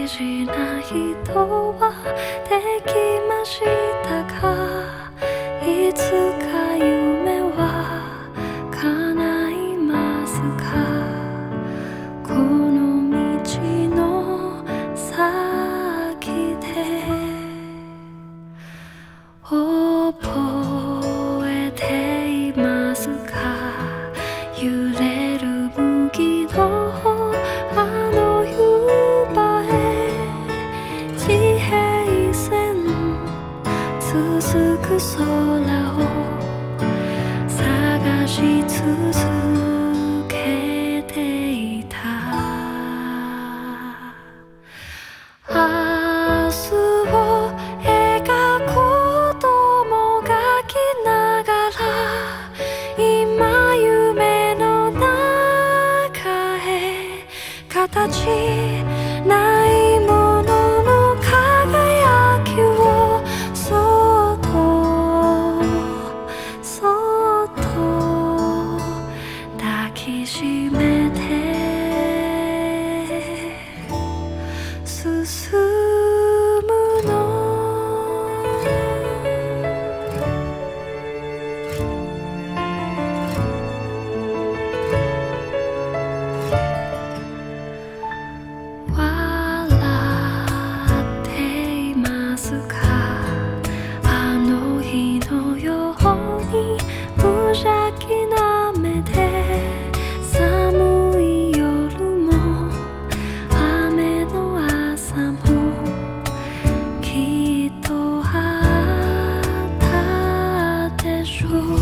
事な人はできましたか？いつか夢は叶いますか？この道の先で覚えていますか？揺れる麦のあの夕場へ地平線続く空を探し続けていた。明日を描く子供が来ながら今夢の中へ形ないものの輝きをそっとそっと抱きしめて進むの。無邪気な目で寒い夜も雨の朝もきっとあったでしょう。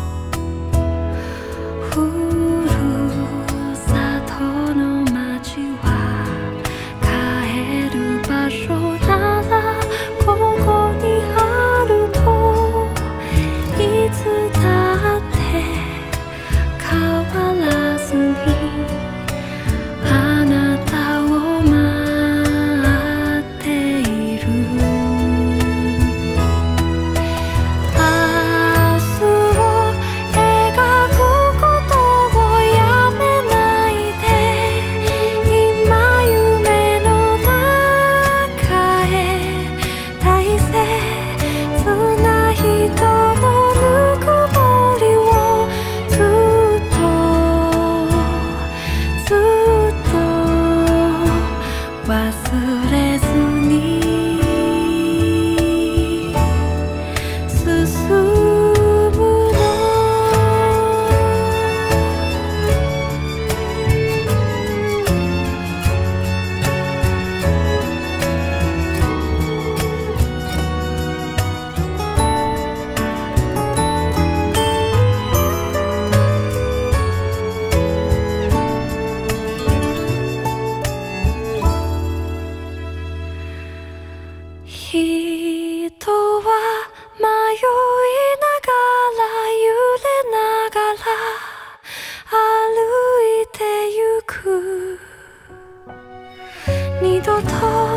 ふるさとの街は帰る場所ならここにあるといつだって変わらずにあなたを待っている。明日を描くことをやめないで今夢の中へ大切な人のぬくもりをずっと忘れずに進むの。人は迷いながら揺れながら歩いてゆく。二度と